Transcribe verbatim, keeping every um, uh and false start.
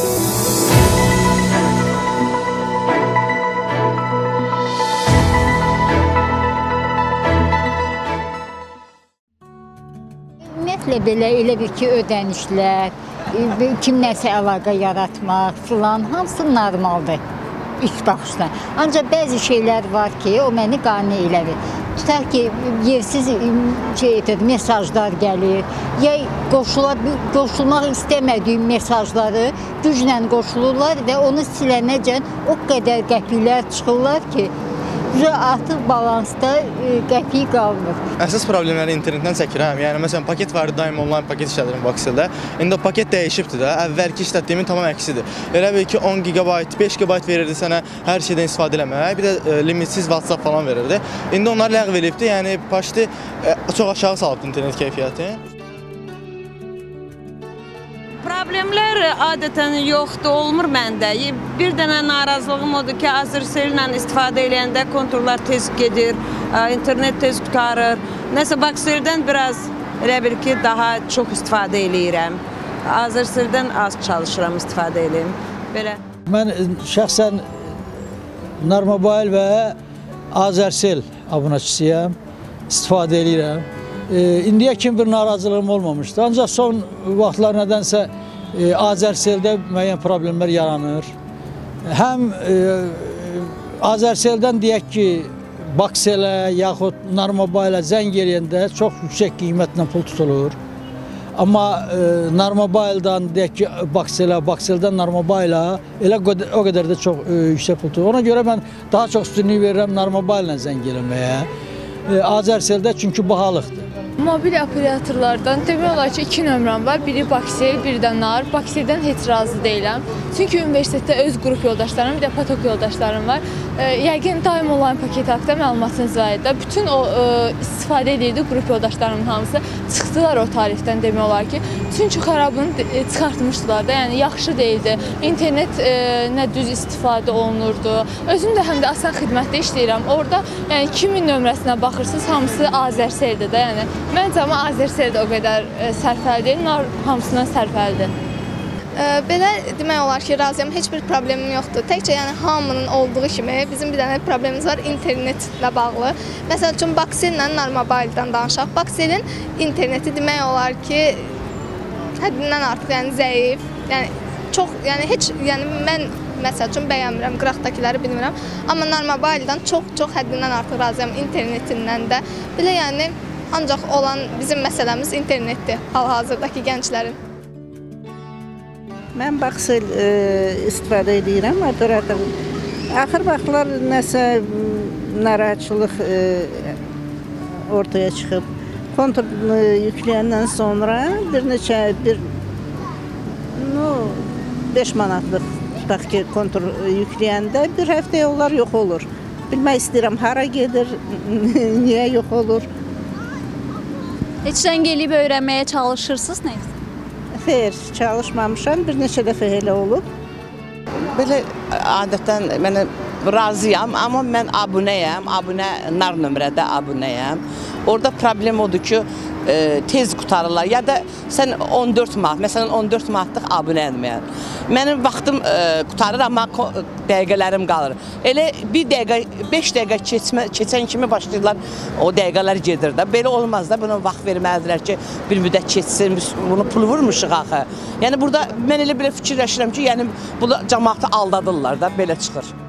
Ümumiyyətlə belə elə bir ki, ödənişlər, kimləsə əlaqə yaratmaq filan, hamısı normaldır ilk baxışdan. Ancaq bəzi şeylər var ki, o məni qane elədir. Tutaq ki, yersiz şey edir, mesajlar gəlir, ya qoşula, qoşulmaq istəmədiyim mesajları güclə qoşulurlar və onu silənəcən o qədər qəpiklər çıxırlar ki, artıq balansda qəpik qalmır. Əsas problemləri internetdən çəkirəm. Yəni, məsələn, paket var, daim onlayn paket işlədirəm Bakseldə. İndi o paket dəyişibdir də, əvvəlki işlətdiyimin tamam əksidir. Elə bil ki, on gigabayt, beş gigabayt verirdi sənə hər şeydən istifadə eləmək, bir də limitsiz WhatsApp falan verirdi. İndi onlar ləğv elibdir, yəni paşti çox aşağı salıbdır internet keyfiyyəti. Problemlər adətən yoxdur, olmur məndə. Bir dənə narazılığım odur ki, Azercell ilə istifadə eləyəndə konturlar tez gedir, internet tez qutarır. Nəsə, Bakseldən biraz elə bil ki, daha çox istifadə eləyirəm. Azercelldən az çalışıram, istifadə eləyim. Belə. Mən şəxsən Narmobile və Azercell abunəçisiyəm, istifadə eləyirəm. İndiyə kimi bir narazılığım olmamışdı. Ancaq son vaxtlar nədənsə Azercelldə müəyyən problemlər yaranır. Həm Azercelldən deyək ki, Bakselə yaxud Narmobile'a zəng eləyəndə çox yüksək qiymətlə pul tutulur. Amma Narmobile'dan deyək ki, Bakselə, Bakseldən Narmobile'a elə o qədər də çox yüksək pul tutulur. Ona görə mən daha çox üstünlük verirəm Narmobile'la zəng eləməyə. Azercelldə çünki bahalıqdır. Mobil operatorlardan demək olar ki, iki nömrəm var. Biri Baksel, biri də Nar. Bakseldən heç razı deyiləm. Çünki universitetdə öz qrup yoldaşlarım, bir də patok yoldaşlarım var. Yəqin daim onlayn paket haqqında məlumatınız var idi. Bütün o istifadə edirdi qrup yoldaşlarımın hamısı. Çıxdılar o tarifdən demək olar ki. Çünki xarabını çıxartmışdılar da, yəni yaxşı deyildi. İnternet nə düz istifadə olunurdu. Özüm də həm də asan xidmətdə işləyirəm. Orada yəni kimin nömrəsinə baxırsınız, hamısı Azercelldir də, yəni. Məncə amma Azercell də o qədər sərfəli deyil, Nar hamısından sərfəlidir. Belə demək olar ki, razıyam, heç bir problemim yoxdur. Təkcə yəni hamının olduğu kimi bizim bir dənə problemimiz var internetlə bağlı. Məsəl üçün Baksel ilə Narmobile'dan danışaq. Bakselin interneti demək olar ki, həddindən artıq yəni zəif. Yəni çox, yəni heç, yəni mən məsəl üçün bəyənmirəm, qıraqdakiləri bilmirəm. Amma Narmobile'dan çox-çox həddindən artıq razıyam internetindən də. Belə yəni ancaq olan bizim məsələmiz internetdir hal-hazırdakı gənclərin. Mən Baksel istifadə edirəm, operator. Axır vaxtlar nəsə narahatçılıq ortaya çıxıb. Kontur yükləyəndən sonra bir neçə, bir beş manatlıq tutaq ki, kontur yükləyəndə bir həftəyə onlar yox olur. Bilmək istəyirəm, hara gedir, niyə yox olur. Heç zəng eləyib öyrənməyə çalışırsınız, nə? Xeyr, çalışmamışam, bir neçə dəfə elə olub. Belə adətən mən razıyam, amma mən abunəyəm, abunə Nar nömrədə abunəyəm. Orada problem odur ki, tez qutarırlar, ya da sən on dörd manat, məsələn on dörd manatlıq abunəyəm. Mənim vaxtım qutarır, amma dəqiqələrim qalır. Elə bir dəqiqə, beş dəqiqə keçən kimi başlayırlar, o dəqiqələr gedir də. Belə olmaz da, buna vaxt verməlidirlər ki, bir müddət keçsin, bunu pul vurmuşuq axı. Yəni burada mən elə belə fikirləşirəm ki, yəni bu cəmaatı aldadırlar da, belə çıxır.